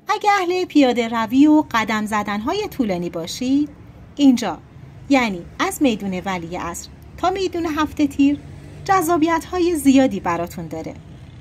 اگه اهل پیاده روی و قدم زدن‌های طولانی باشید، اینجا یعنی از میدون ولیعصر تا میدون هفت تیر جذابیت‌های زیادی براتون داره.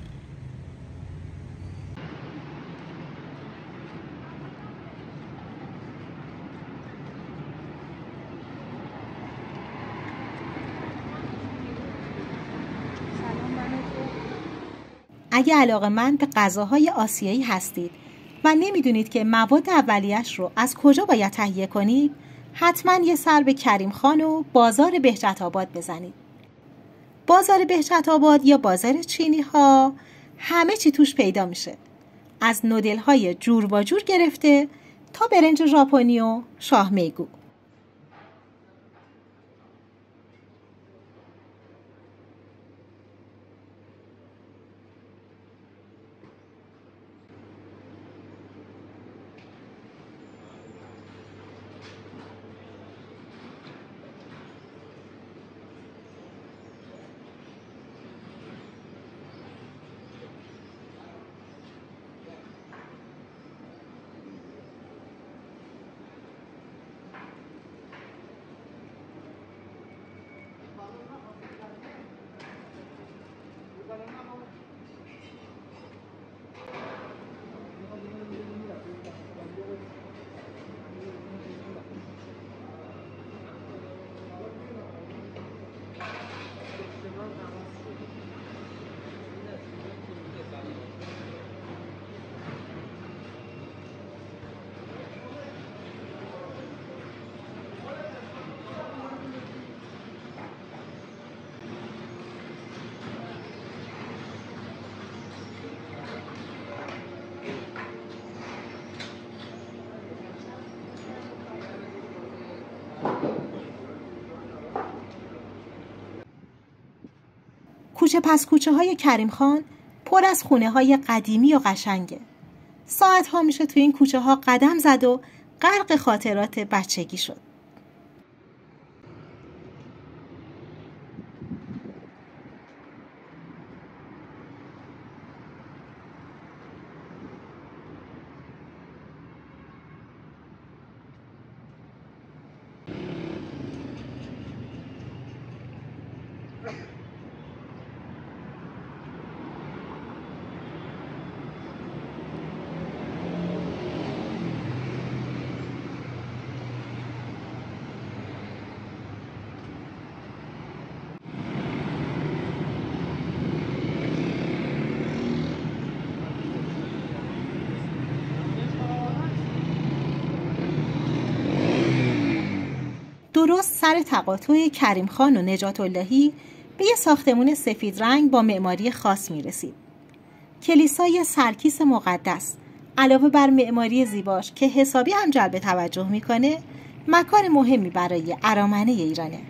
اگه علاقه‌مند به غذاهای آسیایی هستید و نمیدونید که مواد اولیه‌اش رو از کجا باید تهیه کنید، حتما یه سر به کریم خان و بازار بهجت آباد بزنید. بازار بهجت آباد یا بازار چینی ها همه چی توش پیدا میشه، از نودل های جور و جور گرفته تا برنج ژاپنی و شاه میگو. کوچه پس کوچه های کریم خان پر از خونه های قدیمی و قشنگه. ساعت ها میشه توی این کوچه ها قدم زد و غرق خاطرات بچگی شد. درست سر تقاطع کریم خان و نجات اللهی به یه ساختمون سفید رنگ با معماری خاص میرسید. کلیسای سرکیس مقدس علاوه بر معماری زیباش که حسابی هم جلب توجه میکنه، مکان مهمی برای ارامنه ایرانه.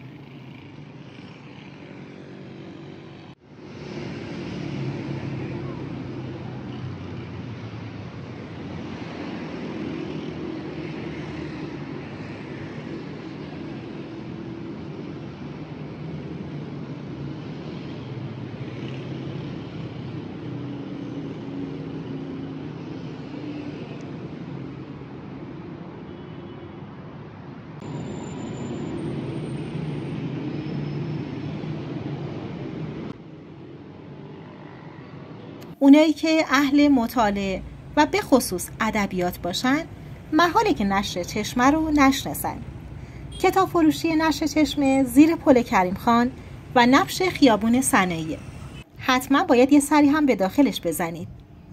اونایی که اهل مطالعه و به خصوص ادبیات باشن محاله که نشر چشمه رو نشناسن. کتاب فروشی نشر چشمه زیر پل کریم خان و نبش خیابون صنایع. حتما باید یه سری هم به داخلش بزنید.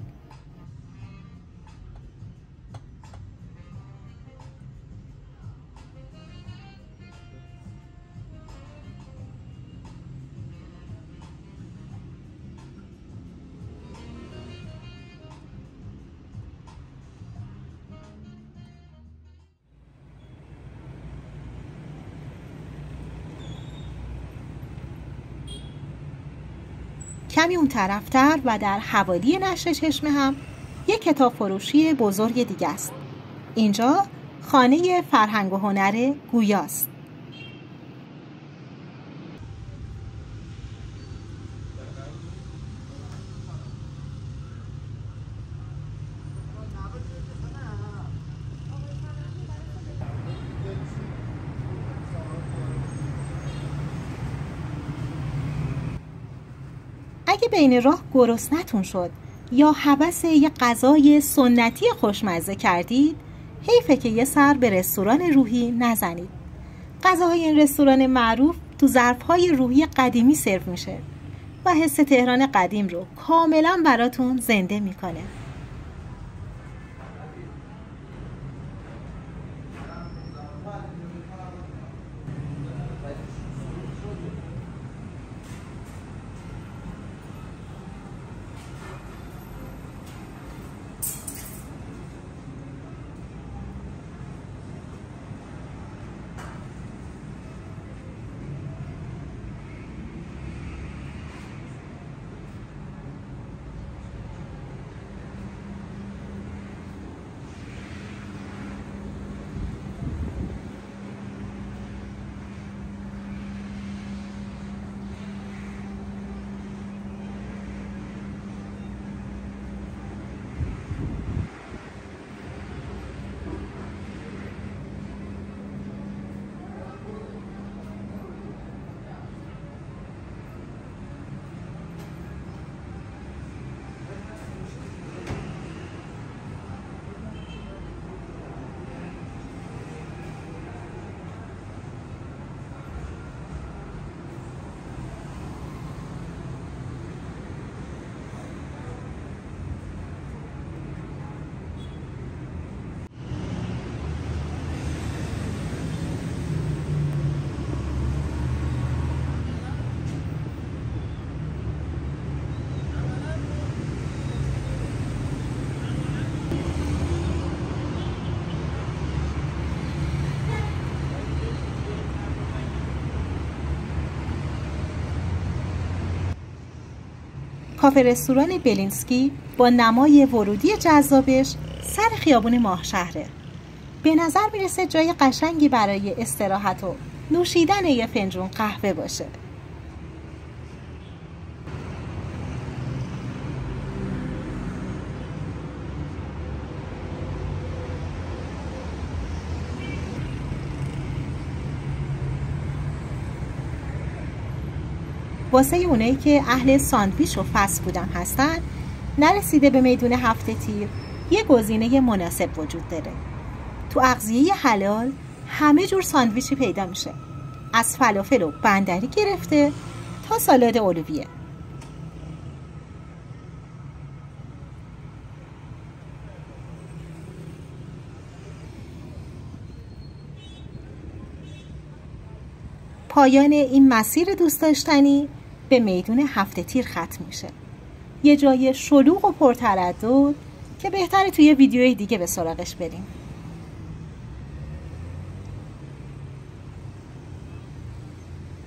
کمی اون طرفتر و در حوالی نشر چشمه هم یک کتاب فروشی بزرگ دیگه است. اینجا خانه فرهنگ و هنر گویاست. اگه بین راه گرسنتون شد یا هوس یه غذای سنتی خوشمزه کردید، حیفه که یه سر به رستوران روحی نزنید. غذاهای این رستوران معروف تو ظرف‌های روحی قدیمی سرو میشه و حس تهران قدیم رو کاملا براتون زنده میکنه. کافه رستوران بلینسکی با نمای ورودی جذابش سر خیابون ماهشهره. به نظر میرسه جای قشنگی برای استراحت و نوشیدن یه فنجون قهوه باشه. واسه اونایی که اهل ساندویچ و فست فودم هستن، نرسیده به میدون هفته تیر یه گزینه مناسب وجود داره. تو اغذیه حلال همه جور ساندویچی پیدا میشه، از فلافل و بندری گرفته تا سالاد اولویه. پایان این مسیر دوست داشتنی به میدون هفته تیر ختم میشه. یه جای شلوغ و پرتردد که بهتره توی ویدیوی دیگه به سراغش بریم.